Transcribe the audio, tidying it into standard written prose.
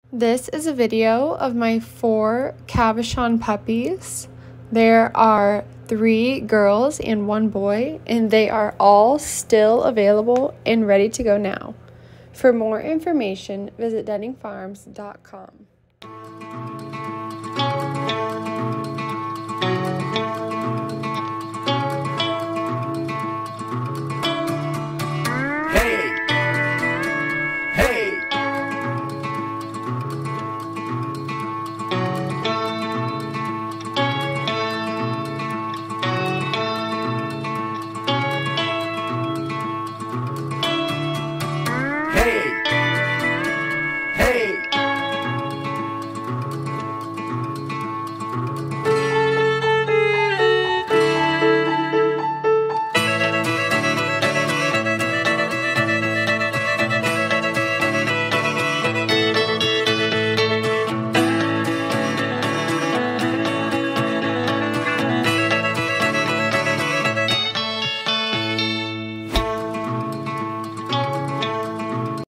This is a video of my 4 Cavachon puppies. There are 3 girls and 1 boy, and they are all still available and ready to go now. For more information, visit DenningFarms.com.